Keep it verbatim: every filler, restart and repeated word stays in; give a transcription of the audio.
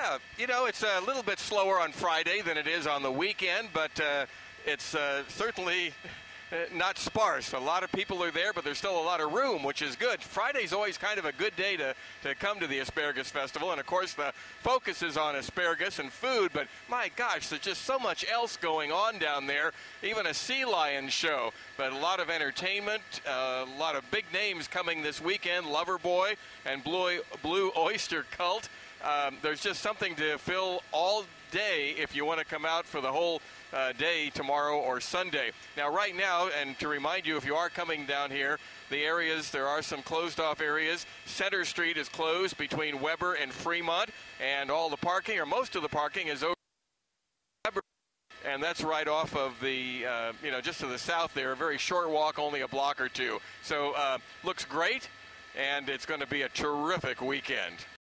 Yeah, you know, it's a little bit slower on Friday than it is on the weekend, but uh, it's uh, certainly not sparse. A lot of people are there, but there's still a lot of room, which is good. Friday's always kind of a good day to, to come to the Asparagus Festival, and of course the focus is on asparagus and food, but my gosh, there's just so much else going on down there, even a sea lion show, but a lot of entertainment, uh, a lot of big names coming this weekend, Loverboy and Blue, Blue Oyster Cult. Um, there's just something to fill all day if you want to come out for the whole uh, day tomorrow or Sunday. Now, right now, and to remind you, if you are coming down here, the areas, there are some closed off areas. Center Street is closed between Weber and Fremont, and all the parking, or most of the parking, is over Weber. And that's right off of the, uh, you know, just to the south there, a very short walk, only a block or two. So, uh, looks great, and it's going to be a terrific weekend.